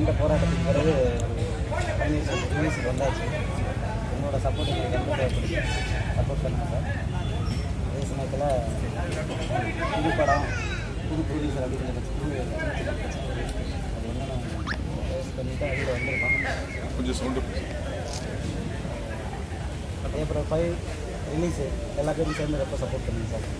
நீண்ட போராட்டத்துக்கு பிறகு ரிலீஸுக்கு வந்தாச்சு. என்னோட சப்போர்ட் எங்களுக்கு ரொம்ப தேவைப்படுது. சப்போர்ட் பண்ணுங்க சார். அதே சமயத்தில் புது படம் புது ப்ரொடியூசர் அப்படிங்கிற புது அது வந்து நான் ஃபேஸ் பண்ணிவிட்டு அதில் வந்திருக்கோம். கொஞ்சம் சவுண்டு April 5 ரிலீஸு எல்லா பேரும் சேர்ந்து ரொம்ப சப்போர்ட் பண்ணுங்க சார்.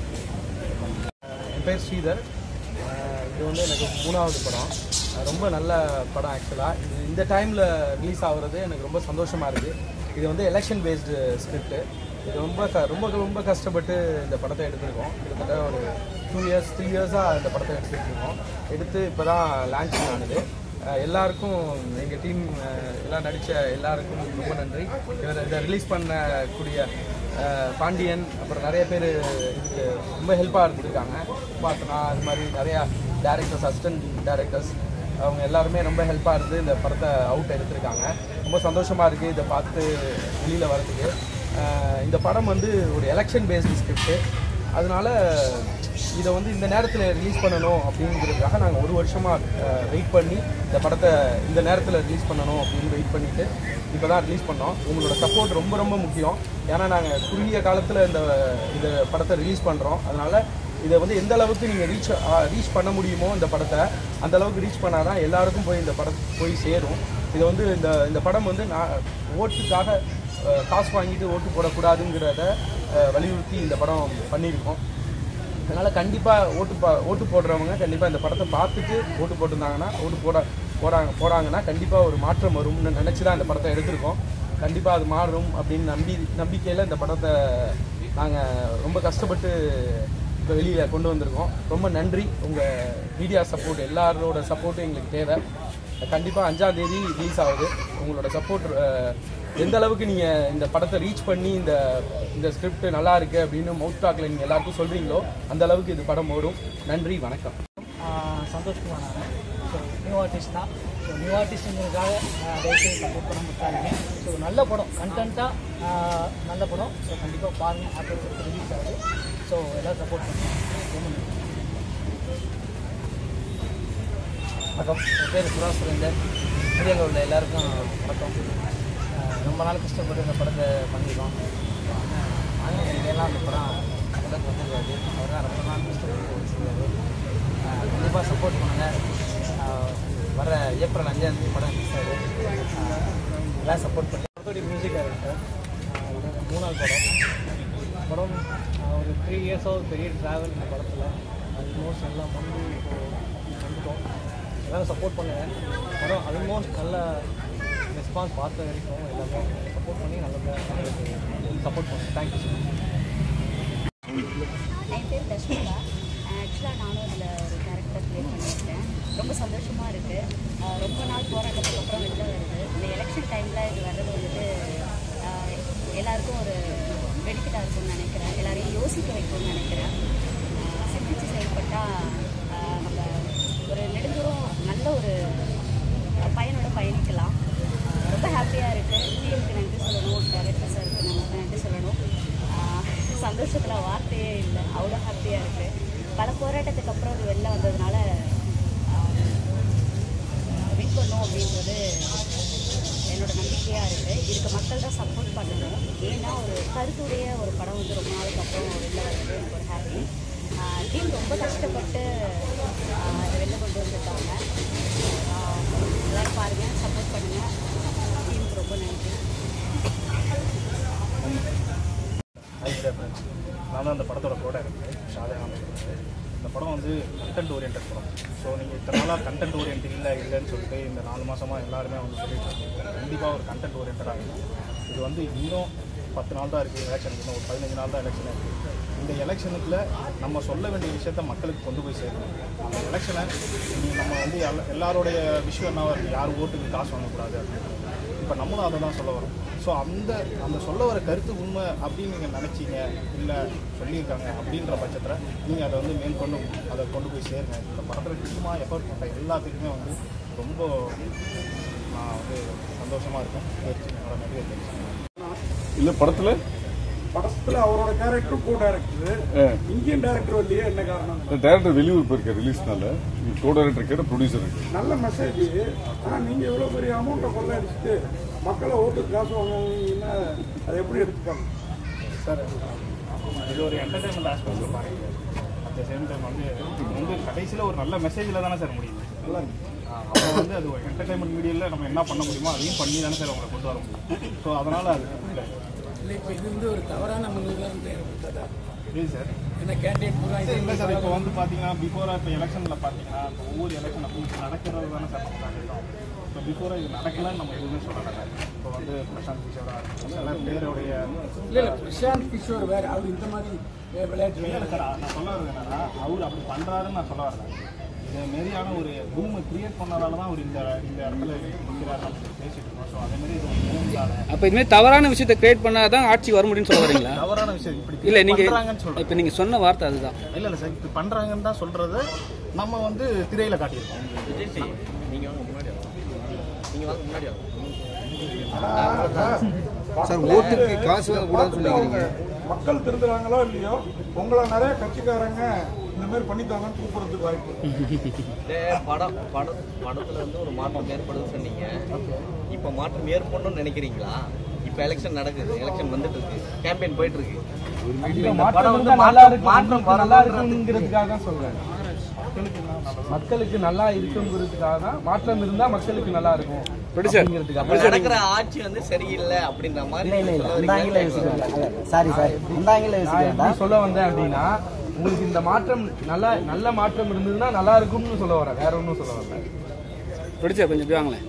என் பேர் ஸ்ரீதர். இது வந்து எனக்கு 3வது படம். ரொம்ப நல்ல படம் ஆக்சுவலாக. இந்த டைமில் ரிலீஸ் ஆகுறது எனக்கு ரொம்ப சந்தோஷமாக இருக்குது. இது வந்து எலெக்ஷன் பேஸ்டு ஸ்கிரிப்ட். இது ரொம்ப கஷ்டப்பட்டு இந்த படத்தை எடுத்துருக்கோம். கிட்டத்தட்ட ஒரு 2 இயர்ஸ் 3 இயர்ஸாக இந்த படத்தை எடுத்துருக்கோம். எடுத்து இப்போ தான் லான்ச்சிங் ஆனது. எல்லாருக்கும் எங்கள் டீம் எல்லாம் நடித்த எல்லாருக்கும் ரொம்ப நன்றி. இதை ரிலீஸ் பண்ணக்கூடிய பாண்டியன் அப்புறம் நிறைய பேர் இதுக்கு ரொம்ப ஹெல்ப்பாக இருந்திருக்காங்க. பார்த்தனா அது மாதிரி நிறையா டேரக்டர்ஸ், அசிஸ்டன்ட் டேரக்டர்ஸ் அவங்க எல்லாருமே ரொம்ப ஹெல்ப்பாக இருந்து இந்த படத்தை அவுட் எடுத்திருக்காங்க. ரொம்ப சந்தோஷமாக இருக்குது இதை பார்த்து வெளியில் வரதுக்கு. இந்த படம் வந்து ஒரு எலெக்ஷன் பேஸ்டு ஸ்கிரிப்டு. அதனால இதை வந்து இந்த நேரத்தில் ரிலீஸ் பண்ணணும் அப்படிங்கிறதுக்காக நாங்கள் 1 வருஷமாக வெயிட் பண்ணி இந்த படத்தை இந்த நேரத்தில் ரிலீஸ் பண்ணணும் அப்படின்னு வெயிட் பண்ணிவிட்டு இப்போ தான் ரிலீஸ் பண்ணோம். உங்களோட சப்போர்ட் ரொம்ப முக்கியம். ஏன்னா நாங்கள் குறுகிய காலத்தில் இந்த படத்தை ரிலீஸ் பண்ணுறோம். அதனால் இதை வந்து எந்த அளவுக்கு நீங்கள் ரீச் பண்ண முடியுமோ இந்த படத்தை அந்த அளவுக்கு ரீச் பண்ணால் தான் எல்லாருக்கும் போய் இந்த படம் போய் சேரும். இதை வந்து இந்த படம் வந்து நான் ஓட்டுக்காக காசு வாங்கிட்டு ஓட்டு போடக்கூடாதுங்கிறத வலியுறுத்தி இந்த படம் பண்ணியிருக்கோம். அதனால் கண்டிப்பாக ஓட்டு போடுறவங்க கண்டிப்பாக இந்த படத்தை பார்த்துட்டு ஓட்டு போட்டிருந்தாங்கன்னா போகிறாங்கன்னா கண்டிப்பாக ஒரு மாற்றம் வரும்னு நினச்சி தான் இந்த படத்தை எடுத்திருக்கோம். கண்டிப்பாக அது மாறும் அப்படின்னு நம்பிக்கையில் இந்த படத்தை நாங்கள் ரொம்ப கஷ்டப்பட்டு இப்போ வெளியில் கொண்டு வந்திருக்கோம். ரொம்ப நன்றி. உங்கள் மீடியா சப்போர்ட் எல்லாரோட சப்போர்ட்டும் எங்களுக்கு தேவை. கண்டிப்பாக 5ஆம் தேதி ரிலீஸ் ஆகுது. உங்களோட சப்போர்ட் எந்த அளவுக்கு நீங்கள் இந்த படத்தை ரீச் பண்ணி இந்த ஸ்கிரிப்ட் நல்லா இருக்குது அப்படின்னு மவுத் டாக்கில் நீங்கள் எல்லாருக்கும் சொல்கிறீங்களோ அந்த அளவுக்கு இது படம் ஓடும். நன்றி, வணக்கம். சந்தோஷ்குமார். ஸோ நியூ ஆர்டிஸ்ட் தான். ஸோ நியூ ஆர்டிஸ்ட்டுங்கிறதுக்காக தயவுசெய்து சப்போர்ட் பண்ண முடியாது. ஸோ நல்ல படம், கண்டென்ட்டாக நல்ல படம். ஸோ கண்டிப்பாக பாருங்கள். ஆஃப்டர் ரிலீஸ் ஆகுது. ஸோ எல்லோரும் சப்போர்ட் பண்ணுங்கள். ரொம்ப நன்றி. வணக்கம். என் பேர் சுரேந்தர். மீடியாவில் உள்ள எல்லாருக்கும் வணக்கம். ரொம்ப நாள் கஷ்டப்பட்டு இந்த படத்தை பண்ணியிருக்கோம். ஆங்கிலம் அந்த படம் உலகம் வந்துருக்காது. அவர் தான் ரொம்ப நாள் கஷ்டப்பட்டு செய்வார். கண்டிப்பாக சப்போர்ட் பண்ணுங்கள். வர April 5ஆம் தேதி படம் ரிலீஸ் ஆகுது. எல்லாம் சப்போர்ட் பண்ணி படத்தோடைய மியூசிக் டைரக்டர். இது 3வது படம். ஒரு 3 இயர்ஸாக பெரிய ட்ராவல் இந்த படத்தில். ஆல்மோஸ்ட் எல்லாம் வந்து இப்போது வந்துட்டோம். எல்லோரும் சப்போர்ட் பண்ணுங்கள். படம் ஆல்மோஸ்ட் நல்ல ரெஸ்பான்ஸ் பார்த்த வரைக்கும் எல்லாமே சப்போர்ட் பண்ணி நல்லதாக சப்போர்ட் பண்ணுங்கள். Thank you so much. என் பேர் தஷ்மிகா. ஆக்சுவலாக நானும் இதில் ஒரு கேரக்டர் ப்ளே பண்ணியிருக்கேன். ரொம்ப சந்தோஷமாக இருக்குது. ரொம்ப நாள் போராட்டத்துக்கு அப்புறம் வெளில வருது. இந்த எலெக்ஷன் டைமில் இது வர்றது வந்துட்டு எல்லாருக்கும் ஒரு பெனிஃபிட்டாக இருக்கும்னு நினைக்கிறேன். எல்லாரையும் யோசிக்க வைக்கும்னு நினைக்கிறேன். சிந்திச்சு செயல்பட்டால் நம்ம ஒரு நெடுந்தூரம் நல்ல ஒரு பயனோட பயணிக்கலாம். ரொம்ப ஹாப்பியாக இருக்குது. டீமுக்கு நன்றி சொல்லணும், டைரக்டர் சாருக்கு நன்றி சொல்லணும். சந்தோஷத்தில் வார்த்தையே இல்லை. அவ்வளோ ஹாப்பியாக இருக்குது. பல போராட்டத்துக்கு அப்புறம் அது வெளில வந்ததுனால வின் பண்ணும் அப்படின்றது என்னோட நம்பிக்கையாக இருக்குது. இதுக்கு மக்கள் தான் சப்போர்ட் பண்ணணும். ஏன்னா ஒரு கருத்துடைய ஒரு படம் வந்து ரொம்ப நாளுக்கு அப்புறம் வெளில வர்றது எனக்கு ஒரு ஹாப்பி. டீம் ரொம்ப கஷ்டப்பட்டு அதை வெளில கொண்டு வந்திருக்காங்க. எல்லோரும் பாருங்கள், சப்போர்ட் பண்ணுங்கள். டீமுக்கு ரொம்ப நன்றி. நான் தான் அந்த படத்தோட ப்ரோடக்ட் ஷாஜகான். இந்த படம் வந்து கண்டென்ட் ஓரியன்ட் படம். ஸோ நீங்கள் இத்தனை நாளாக கண்டென்ட் ஓரியன்ட் இல்லைன்னு சொல்லிட்டு இந்த 4 மாதமாக எல்லாருமே வந்து சொல்லிட்டு கண்டிப்பாக ஒரு கண்டென்ட் ஓரியன்டாக இருக்கும். இது வந்து இன்னும் 10 நாள் தான் இருக்குது எலெக்ஷனுக்கு. இன்னும் ஒரு 15 நாள் தான் எலெக்ஷன் இருக்குது. இந்த எலெக்ஷனுக்குள்ள நம்ம சொல்ல வேண்டிய விஷயத்த மக்களுக்கு கொண்டு போய் சேரணும். அந்த எலெக்ஷனை நம்ம வந்து எல்லாருடைய விஷயம் என்னவா இருக்குது, யார் ஓட்டுக்கு காசு வாங்கக்கூடாது அப்படின்னு. இப்போ நம்மளும் அதை தான் சொல்ல வரோம். ஸோ அந்த சொல்ல வர கருத்து உண்மை அப்படின்னு நீங்கள் நினச்சிங்க, இல்லை சொல்லியிருக்காங்க அப்படின்ற பட்சத்தில் நீங்கள் அதை வந்து மேற்கொண்டு அதை கொண்டு போய் சேருங்க. இந்த படத்தில் டீமாக எஃபர்ட் பண்ணுற எல்லாத்துக்குமே வந்து ரொம்ப நான் வந்து சந்தோஷமாக இருக்கேன். என்னோட நிறைய தெரிஞ்சு இல்லை படத்தில் படத்துல அவரோட character co director, Indian director வரலையே, என்ன காரணம்? டைரக்டர் வெளியூர் போயிருக்க ரிலீஸ்னால கோ டைரக்டர் கேட்ட ப்ரொடியூசர் இருக்கு. நல்ல மெசேஜ். ஆனா நீங்க எவ்வளவு பெரிய அமௌண்ட்டை கொள்ள அடிச்சுட்டு மக்களை ஓட்டுக்கு காசு வாங்குவீங்கன்னா அதை எப்படி எடுத்துக்காங்க சார்? இது ஒரு என்டர்டைன்மெண்ட் ஆஸ்பெக்ட் பாருங்க. அட் த சேம் டைம் வந்து கடைசியில் ஒரு நல்ல மெசேஜில் தானே சார் முடியுது. அப்போ வந்து அது ஒரு என்டர்டைன்மெண்ட் மீடியாவில் நம்ம என்ன பண்ண முடியுமோ அதையும் பண்ணி தானே சார் அவங்களை கொண்டு வர முடியும். ஸோ அதனால் அது இல்லை. இப்போ இது வந்து ஒரு தவறான முன்னுதாரணம் ஏற்பட்டதா? இல்லை சார். என்ன கேண்டிடேட் பூரா இல்லை சார். இப்போ வந்து பார்த்தீங்கன்னா பிஃபோராக இப்போ எலெக்ஷனில் பார்த்தீங்கன்னா இப்போ ஒவ்வொரு எலெக்ஷன் அப்படி நடக்கிறது தானே சார் நம்ம காட்டிட்டோம். இப்போ பிஃபோராக இது நடக்கலன்னு நம்ம எதுவுமே சொல்லலை சார். இப்போ வந்து பிரசாந்த் கிஷோரா சில பேருடைய இல்லை பிரசாந்த் கிஷோர் வேறு அவர் இந்த மாதிரி விளையாட்டு இல்லை சார். நான் சொல்ல வருது என்னன்னா அவர் அப்படி பண்ணுறாருன்னு நான் சொல்ல வரல. இந்த மாரியான ஒரு பூமை கிரியேட் பண்ணதால தான் அவர் இந்த இடத்துல இருக்கிறார் நம்ம பேசிட்டு இருக்கோம். ஸோ அதேமாதிரி இது ஒரு பூமிக்கான அப்போ இதுமாதிரி தவறான விஷயத்தை கிரியேட் பண்ணாதான் ஆட்சி வர முடியும்னு சொல்ல வரீங்களா? தவறான விஷயம் இப்படி இல்லை நீங்கள் பண்ணுறாங்கன்னு சொல்கிறேன். இப்போ நீங்கள் சொன்ன வார்த்தை அதுதான். இல்லை இல்லை சார். இப்படி பண்ணுறாங்கன்னு தான் சொல்கிறது. நம்ம வந்து திரையில் காட்டியிருக்கோம். சார் ஓட்டுக்கு காசு கூடாதுன்னு சொல்லிக்கிறீங்க. மக்கள் திருந்துறாங்களோ இல்லையோ உங்களை நிறைய கட்சிக்காரங்க இந்த மாதிரி பண்ணித்தாங்கன்னு கூப்பிடுறதுக்கு வாய்ப்பு. படத்துல வந்து ஒரு மாற்றம் ஏற்படுதுன்னு சொன்னீங்க. இப்ப மாற்றம் ஏற்படணும்னு நினைக்கிறீங்களா? இப்ப எலெக்ஷன் நடக்குது, எலெக்ஷன் வந்துட்டு இருக்கு, கேம்பெயின் போயிட்டு இருக்கு. மாற்றம் நல்லா இருக்குங்கிறதுக்காக தான் சொல்றேன். மக்களுக்கு நல்லா இருக்குங்கிறதுக்காக தான் மாற்றம் இருந்தா மக்களுக்கு நல்லா இருக்கும். நடக்கிற ஆட்சி வந்து சரியில்லை அப்படின்ற மாதிரி சொல்ல வந்தேன். அப்படின்னா உங்களுக்கு இந்த மாற்றம் நல்ல மாற்றம் இருந்ததுன்னா நல்லா இருக்கும்னு சொல்ல வரேன், வேற ஒன்றும் சொல்ல வரேன். பிடிச்சா கொஞ்சம் வாங்களேன்.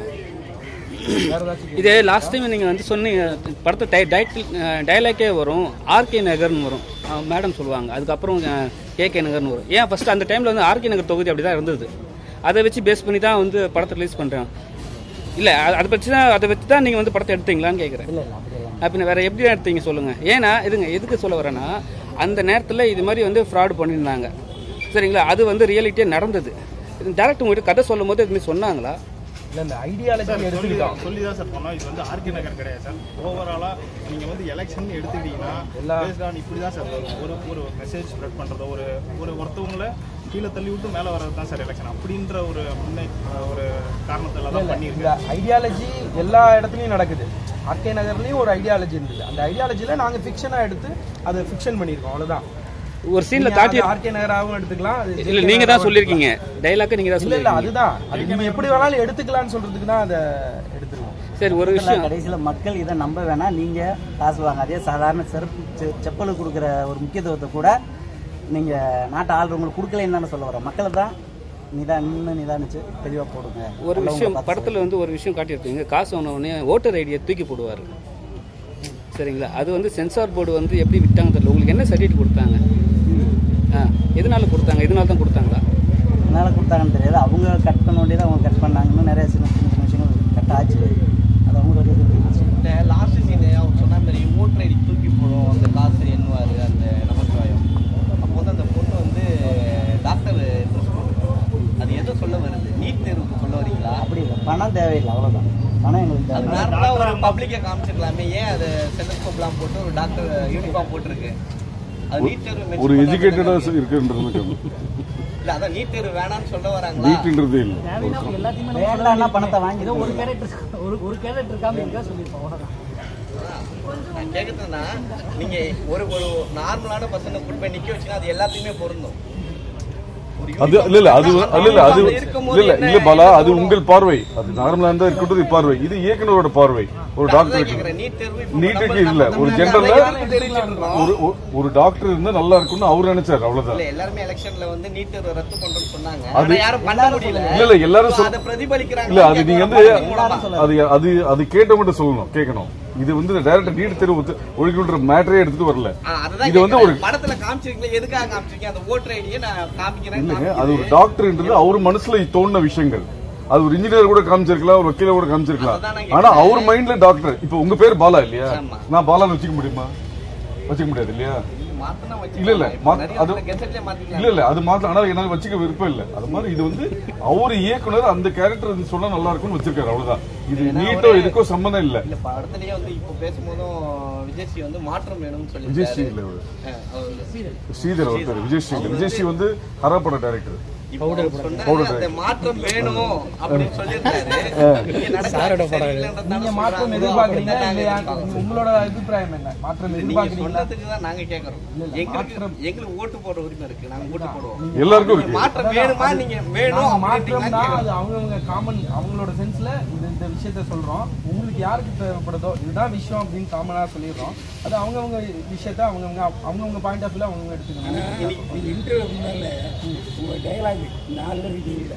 இதே லாஸ்ட் டைம் நீங்கள் வந்து சொன்னீங்க படத்தை டைலாக்கே வரும், ஆர்கே நகர்னு வரும் மேடம் சொல்லுவாங்க, அதுக்கப்புறம் கேகே நகர்னு வரும். ஏன் ஃபஸ்ட்டு அந்த டைமில் வந்து ஆர்கே நகர் தொகுதி அப்படி தான் இருந்தது. அதை வச்சு பேஸ் பண்ணி தான் வந்து படத்தை ரிலீஸ் பண்ணுறேன். இல்லை அதை வச்சு தான் நீங்கள் வந்து படத்தை எடுத்தீங்களான்னு கேட்குறேன். அப்படின்னா வேறு எப்படி தான் எடுத்தீங்க சொல்லுங்கள். ஏன்னா எதுக்கு சொல்ல வரேன்னா அந்த நேரத்தில் இது மாதிரி வந்து ஃப்ராட் பண்ணியிருந்தாங்க சரிங்களா. அது வந்து ரியாலிட்டியாக நடந்தது. டேரக்டர் உங்கள்கிட்ட கதை சொல்லும் போது இதுமாதிரி சொன்னாங்களா? இல்லை இந்த ஐடியாலஜி சொல்லி தான் சார் பண்ணோம். இது வந்து ஆர்கே நகர் கிடையாது சார். ஓவராலாக நீங்கள் வந்து எலெக்ஷன் எடுத்துக்கிட்டீங்கன்னா இப்படி தான் சார் ஒரு மெசேஜ் ஸ்ப்ரெட் பண்ணுறதோ ஒருத்தவங்களை கீழே தள்ளி விட்டு மேலே வர்றது தான் சார் எலெக்ஷன் அப்படின்ற ஒரு காரணத்தில் தான் பண்ணியிருக்கேன். ஐடியாலஜி எல்லா இடத்துலையும் நடக்குது. ஆர்கே நகர்லேயும் ஒரு ஐடியாலஜி இருந்தது. அந்த ஐடியாலஜியில் நாங்கள் ஃபிக்ஷனாக எடுத்து அதை ஃபிக்ஷன் பண்ணியிருக்கோம், அவ்வளோதான். ஒரு சீன்ல தாட்டி ஆர்கே நகராகவும் எடுத்துக்கலாம். இல்ல நீங்க தான் சொல்லிருக்கீங்க டைலாக் நீங்க தான் சொல்லிருக்கீங்க. இல்ல அதுதான் அது நீங்க எப்படி வேணாலும் எடுத்துக்கலாம்னு சொல்றதுக்கு தான் அதை எடுத்துருவோம். சரி ஒரு விஷயம் கடைசியில மக்கள் இதை நம்ப வேணாம், நீங்க காசு வாங்க. அதே சாதாரண செப்பலுக்கு கொடுக்குற ஒரு முக்கியத்துவத்தை கூட நீங்க நாட்டு ஆளுங்களுக்கு கொடுக்கலன்னு தானே சொல்ல வரோம். மக்களை தான் நிதானிச்சு தெளிவா போடுங்க. ஒரு விஷயம் படத்துல வந்து ஒரு விஷயம் காட்டியிருக்கீங்க, காசு வாங்கின உடனே ஓட்டர் ஐடியை தூக்கி போடுவாரு சரிங்களா. அது வந்து சென்சார் போர்டு வந்து எப்படி விட்டாங்க தெரியல. உங்களுக்கு என்ன சர்டிஃபிகேட் கொடுத்தாங்க? எதனால கொடுத்தாங்க? இதனால தான் கொடுத்தாங்களா? எதனால கொடுத்தாங்கன்னு தெரியாது. அவங்க கட் பண்ண வேண்டியது அவங்க கட் பண்ணாங்கன்னு நிறைய சின்ன விஷயங்கள் கட் ஆச்சு. அது அவங்களுக்கு இந்த லாஸ்ட் சீன் அவங்க சொன்ன மாதிரி ஓட்டர் ஐடி தூக்கி போடும், அந்த காசு எண்ணுவார் அந்த நமச்சிவாயம். அப்போ வந்து அந்த பொண்ணு வந்து டாக்டர் அது எதோ சொல்ல வருது, நீட் தேர்வுக்கு சொல்ல வரீங்களா? அப்படி இல்லை, பணம் தேவையில்லை, அவ்வளோதான். பணம் எங்களுக்கு அது நார்மலாக ஒரு பப்ளிக்காக காமிச்சிருக்கலாமே. ஏன் அது செலஸ்கோப்லாம் போட்டு ஒரு டாக்டர் யூனிஃபார்ம் போட்டிருக்கு? அது நீட் தேர்வு ஒரு எஜுகேட்டடா இருக்குன்றது இல்ல, அதான் நீட் தேர்வு வேணாம்னு சொல்ல வராங்களா? நீட்ன்றதே இல்ல. வேண்டாம்னா பணத்தை வாங்கி ஒரு கேரக்டர் காமிக்கா சொல்லிருப்போம். நான் கேட்குறதுன்னா நீங்க ஒரு நார்மலான பசங்க கூட்டு போய் நிக்க வச்சுன்னா அது எல்லாத்தையுமே பொருந்தும். அது இல்ல பாலா, அது உங்கள் பார்வை. அது நார்மலா இருந்தா இருக்கட்டும் பார்வை. இது இயக்குனரோட பார்வை. ஒரு டாக்டருக்கு நீட்டுக்கு இல்ல, ஒரு ஜெனரல்ல ஒரு டாக்டர் இருந்தா நல்லா இருக்கும்னு அவர் நினைச்சாரு, அவ்வளவுதான். எல்லாருமே எலெக்ஷன்ல வந்து நீட் தேர்வு ரத்து பண்றோம்னு சொன்னாங்க. அது யாரும் பண்ண முடியல. இல்ல எல்லாரும் அத பிரதிபலிக்கிறாங்க. இல்ல அது நீங்க வந்து அது கேட்டவங்க சொல்லணும், கேட்கணும். இது வந்து டைரக்டர் நீட் தேர்வு ஒழிக்கின்ற மேட்டரே எடுத்துட்டு வரல. இது வந்து ஒரு படத்துல காமிச்சிருக்கீங்க, எதுக்காக காமிச்சிருக்கீங்க? அந்த ஓட்டர் ஐடியை நான் காமிக்கிறேன். அது ஒரு டாக்டர்ன்றது அவர் மனசுல தோணுன விஷயங்கள். அது ஒரு இன்ஜினியர் கூட காமிச்சிருக்கலாம், ஒரு வக்கீல கூட காமிச்சிருக்கலாம். ஆனா அவர் மைண்ட்ல டாக்டர். இப்ப உங்க பேர் பாலா இல்லையா? நான் பாலான்னு வச்சுக்க முடியுமா? வச்சுக்க முடியாது இல்லையா? மாத்தினா இல்ல அது இல்ல அது மாத்த. ஆனா என்னால வச்சுக்க விருப்பம் இல்ல. அது மாதிரி இது வந்து அவரு இயக்குனர் அந்த கேரக்டர் சொன்னா நல்லா இருக்கும்னு வச்சிருக்காரு, அவ்வளவுதான். இது நீட்டோ இதுக்கோ சம்பந்தம் இல்ல. இல்ல படத்திலேயே வந்து இப்போ பேசும்போதும் விஜய்ஸ்ரீ வந்து மாற்றம் வேணும்னு சொல்லி விஜய்ஸ்ரீ இல்ல ஸ்ரீதர் ஒருத்தர். விஜய்ஸ்ரீ வந்து ஹராப்பட டைரக்டர். மாற்றம் வேணும் அப்படின்னு சொல்லியிருக்காரு. நீங்க மாற்றம் எதிர்பார்க்கறீங்களா இல்லையா? உங்களோட அபிப்பிராயம் என்ன? மாற்றம் எதிர்பார்க்கறீங்களா? தான் நாங்க கேக்குறோம். எங்களுக்கு ஓட்டு போடுற உரிமை இருக்கு, நாங்க ஓட்டு போடுவோம். எல்லாருக்கும் இருக்கு. மாற்றம் வேணுமா? நீங்க வேணும் மாற்றம்னா அது அவங்கவங்க காமன் அவங்களோட சென்ஸ்ல இந்த விஷயத்த சொல்றோம். உங்களுக்கு யாருக்கு தேவைப்படுதோ இதுதான் விஷயம் அப்படின்னு காமனா சொல்லிடுறோம். அது அவங்கவங்க விஷயத்த அவங்கவங்க பாயிண்ட் ஆஃப் வியூல அவங்க எடுத்துக்கணும். இன்டர்வியூ உங்க டைலாக் 4 இல்லை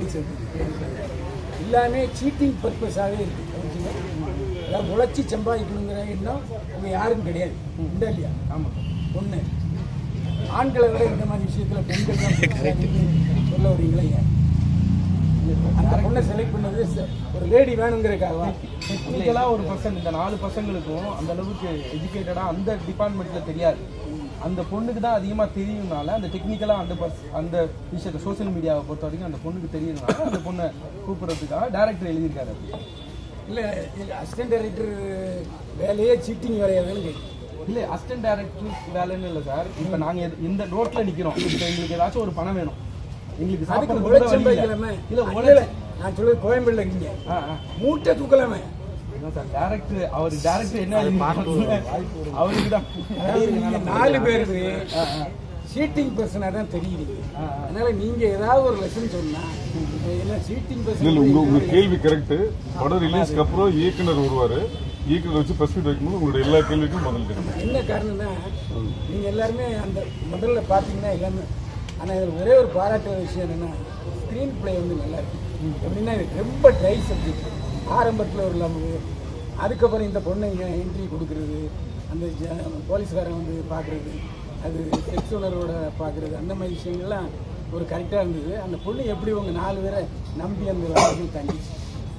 எல்லாமே சீட்டிங் பர்பஸாகவே இருக்கு. அதாவது உழைச்சி சம்பாதிக்கணுங்கிற எண்ணம் உங்க யாரும் கிடையாது. உண்டா இல்லையா? ஆமாம். ஒன்று ஆண்களை விட இந்த மாதிரி விஷயத்தில் பெண்கள் தான் சொல்ல வரீங்களா? அந்த பொண்ணை செலக்ட் பண்ணது ஒரு லேடி வேணுங்கிறதுக்காக டெக்னிக்கலாக ஒரு பர்சன் இந்த 4 பசங்களுக்கும் அந்த அளவுக்கு எஜுகேட்டடாக அந்த டிபார்ட்மெண்ட்டில் தெரியாது. அந்த பொண்ணுக்கு தான் அதிகமாக தெரியும்னால அந்த டெக்னிக்கலாக அந்த விஷயத்தை சோசியல் மீடியாவை பொறுத்த வரைக்கும் அந்த பொண்ணுக்கு தெரியுதுனால அந்த பொண்ணை கூப்பிட்றதுக்காக டேரக்டர் எழுதியிருக்காரு. இல்லை அசிஸ்டன்ட் டைரக்டர் வேலையே சீட்டிங் வேலையாதுன்னு கேட்குறேன். இல்லை அசிஸ்டன்ட் டைரக்டர் வேலைன்னு இல்லை சார். இப்போ நாங்கள் இந்த ரோட்டில் நிற்கிறோம். இப்போ எங்களுக்கு ஏதாச்சும் ஒரு பணம் வேணும். எங்களுக்கு சாப்பிட்றதுமே இல்லை. நான் சொல்லுவது கோயம்பேடுல இருக்கீங்க, மூட்டை தூக்கலாமே சார். டேரக்டர் அவர் டேரக்டர் என்ன அவருக்கு தான் 4 பேருக்கு சீட்டிங் பர்சனாக தான் தெரியுது. அதனால நீங்க ஏதாவது ஒரு லெசன் சொன்னா சீட்டிங் பர்சன். உங்க கேள்வி கரெக்ட். படம் ரிலீஸ்க்கு அப்புறம் இயக்குனர் வருவாரு. இயக்குனர் வச்சு பிரஸ் மீட் வைக்கும்போது உங்களோட எல்லா கேள்விக்கும் பதில் தெரியும். என்ன காரணம்னா நீங்க எல்லாருமே அந்த முதல்ல பாத்தீங்கன்னா எல்லாமே. ஆனா இதுல ஒரே ஒரு பாராட்டுற விஷயம் என்னன்னா ஸ்கிரீன் பிளே வந்து நல்லா இருக்கு. எப்படின்னா இது ரொம்ப ட்ரை சப்ஜெக்ட். ஆரம்பத்தில் ஒரு லவ், அதுக்கப்புறம் இந்த பொண்ணை என்ட்ரி கொடுக்கறது, அந்த போலீஸ்காரன் வந்து பார்க்குறது, அது செக்ஸ் உணர்வோட பார்க்குறது, அந்த மாதிரி விஷயங்கள்லாம் ஒரு கரெக்டாக இருந்தது. அந்த பொண்ணு எப்படி உங்க 4 பேரை நம்பி அந்த வாழ்க்கை தங்கிச்சு.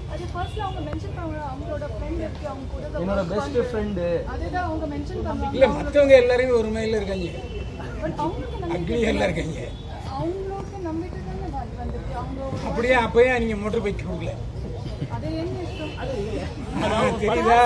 என்னோட பெஸ்ட் ஃப்ரெண்டு இல்லை மற்றவங்க எல்லாருமே ஒரு மையில் இருக்காங்க, அக்னியெல்லாம் இருக்காங்க. அப்படியே அப்பயே நீங்க மோட்டர் பைக் கொடுக்கல தெரியுதா?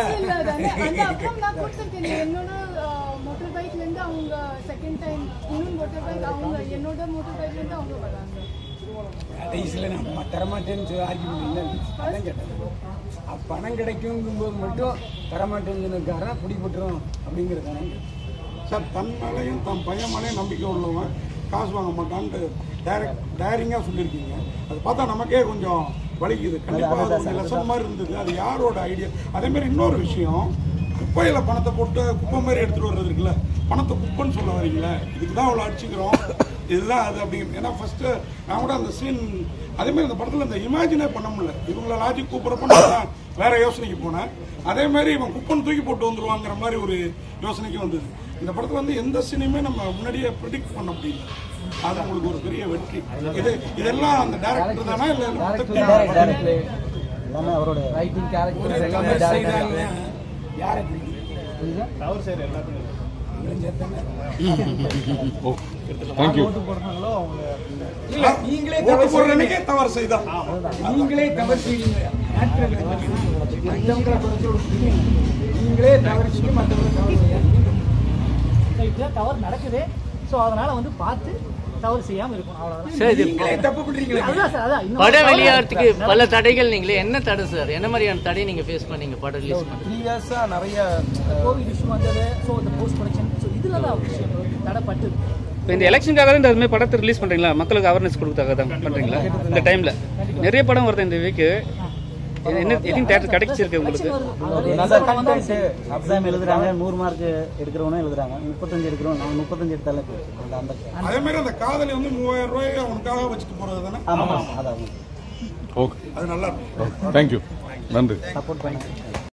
என்னோட மோட்டர் பைக்ல இருந்து அவங்க செகண்ட் டைம் இன்னும் மோட்டர் பைக் அவங்க என்னோட மோட்டர் பைக்ல இருந்து அவங்க வராங்க. கடைசியில் நம்ம தரமாட்டேன்னு சொல்லி ஆர்கியூமெண்ட் இல்லை, அதான் கேட்டது. பணம் கிடைக்கும்போது மட்டும் தரமாட்டேன்னு சொன்னதுக்காரன் பிடிபட்டுரும் அப்படிங்கிறது சார். தன் மேலேயும் தன் பையன் மேலேயும் நம்பிக்கை உள்ளவன் காசு வாங்க மாட்டான்ட்டு டேரிங்காக சொல்லியிருக்கீங்க. அது பார்த்தா நமக்கே கொஞ்சம் வலிக்குது. கண்டிப்பாக அது கொஞ்சம் லெசன் மாதிரி இருந்தது. அது யாரோட ஐடியா? அதேமாரி இன்னொரு விஷயம், குப்பையில் பணத்தை போட்டு குப்பை மாதிரி எடுத்துகிட்டு வர்றது இருக்குல்ல, பணத்தை குப்பைன்னு சொல்ல வரீங்களே, இதுக்கு தான் அவ்வளோ அடிச்சுக்கிறோம், இதுதான் அது அப்படிங்கிறது. ஏன்னா ஃபஸ்ட்டு நான் கூட அந்த சீன் அதேமாதிரி அந்த படத்தில் இந்த இமேஜினே பண்ண முடியல. இவங்கள லாஜிக் கூப்பிட்றப்ப நான் வேறு யோசனைக்கு போனேன். அதேமாதிரி இவன் குப்பைன்னு தூக்கி போட்டு வந்துடுவாங்கிற மாதிரி ஒரு யோசனைக்கு வந்தது. இந்த படத்தில் வந்து எந்த சீனையுமே நம்ம முன்னாடியே ப்ரிடிக்ட் பண்ண முடியல. அது உங்களுக்கு ஒரு பெரிய வெற்றி. இதெல்லாம் அந்த டைரக்டர் தானா இல்லை அவரோட ரைட்டிங் கேரக்டர் எல்லாமே யாரை அவர் சார் எல்லாத்தையும் நீங்களே தவறு போடுறதுக்கே தவறு செய்தா நீங்களே தவறு செய்வீங்க. நீங்களே தவறு செய்ய மற்றவங்க தவறு செய்ய தவறு நடக்குது. ஸோ அதனால வந்து பார்த்து தவறு செய்யாம இருக்கும். அவ்வளவுதான். தப்பு பண்றீங்க. படம் வெளியாகிறதுக்கு பல தடைகள். நீங்களே என்ன தடை சார்? என்ன மாதிரியான தடை நீங்க ஃபேஸ் பண்ணீங்க படம் ரிலீஸ் பண்ண? 3 இயர்ஸா நிறைய கோவிட் இஷ்யூ வந்தது. ஸோ இந்த போஸ்ட் ப்ரொடக்ஷன் இதுல தான் விஷயம் தடைப்பட்டு. இப்போ இந்த எலெக்ஷனுக்காக தான் இந்த மாதிரி படத்தை ரிலீஸ் பண்றீங்களா? மக்களுக்கு அவேர்னஸ் கொடுக்கறதுக்காக தான் பண்றீங்களா? இந்த டைம்ல நிறைய படம் வருது இந்த வீக்கு. என்ன எதுவும் தேட்டர் கிடைச்சிருக்கு உங்களுக்கு? எக்ஸாம் எழுதுறாங்க, 100 மார்க் எடுக்கிறவனும் எழுதுறாங்க, 35 எடுக்கிறோம், நான் 35 எடுத்தாலே அதே மாதிரி அந்த காதலி வந்து 3000 ரூபாய் அவனுக்காக வச்சுட்டு போறது தானே? ஆமாம், அதான். ஓகே, அது நல்லா இருக்கும். தேங்க்யூ, நன்றி. சப்போர்ட் பண்ணி